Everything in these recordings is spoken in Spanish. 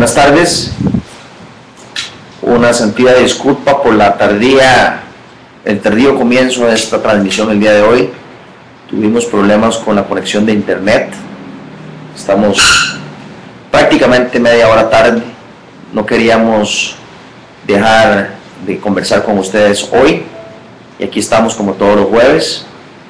Buenas tardes. Una sentida disculpa por el tardío comienzo de esta transmisión el día de hoy. Tuvimos problemas con la conexión de internet. Estamos prácticamente media hora tarde. No queríamos dejar de conversar con ustedes hoy. Y aquí estamos como todos los jueves.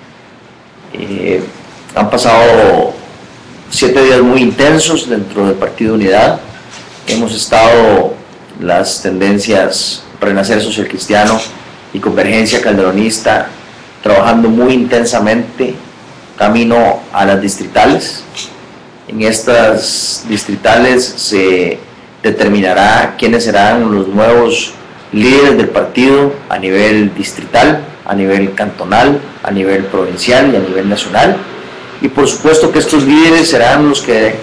Han pasado 7 días muy intensos dentro del Partido Unidad. Hemos estado las tendencias Renacer Social Cristiano y Convergencia Calderonista trabajando muy intensamente camino a las distritales. En estas distritales se determinará quiénes serán los nuevos líderes del partido a nivel distrital, a nivel cantonal, a nivel provincial y a nivel nacional. Y por supuesto que estos líderes serán los que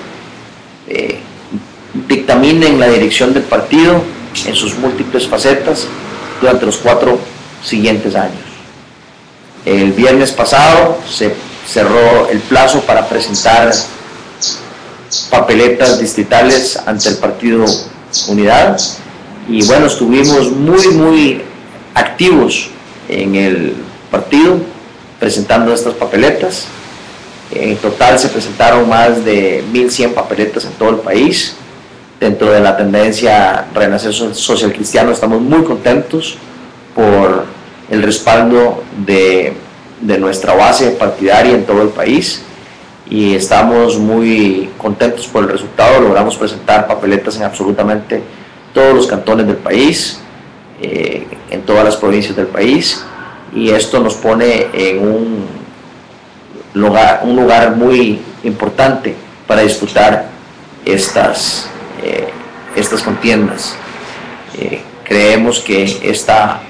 dictaminen la dirección del partido en sus múltiples facetas durante los 4 siguientes años. El viernes pasado se cerró el plazo para presentar papeletas distritales ante el Partido Unidad y bueno, estuvimos muy activos en el partido presentando estas papeletas. En total se presentaron más de 1.100 papeletas en todo el país. Dentro de la tendencia Renacer Social Cristiano estamos muy contentos por el respaldo de nuestra base partidaria en todo el país y estamos muy contentos por el resultado. Logramos presentar papeletas en absolutamente todos los cantones del país, en todas las provincias del país, y esto nos pone en un lugar muy importante para disputar estas contiendas. Creemos que esta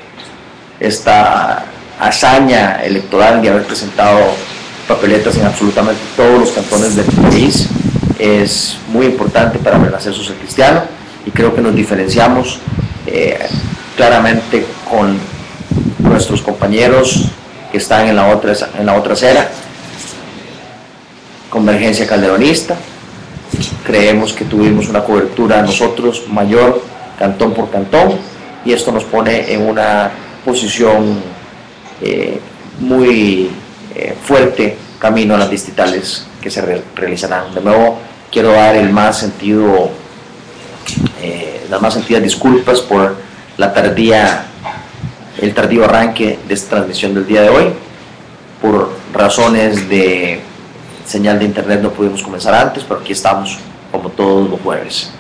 hazaña electoral de haber presentado papeletas en absolutamente todos los cantones del país es muy importante para Renacer Social Cristiano y creo que nos diferenciamos claramente con nuestros compañeros que están en la otra acera, Convergencia Calderonista. Creemos que tuvimos una cobertura nosotros mayor cantón por cantón y esto nos pone en una posición muy fuerte camino a las distritales que se realizarán. De nuevo quiero dar las más sentidas disculpas por el tardío arranque de esta transmisión del día de hoy. Por razones de señal de internet no pudimos comenzar antes, pero aquí estamos como todos los jueves.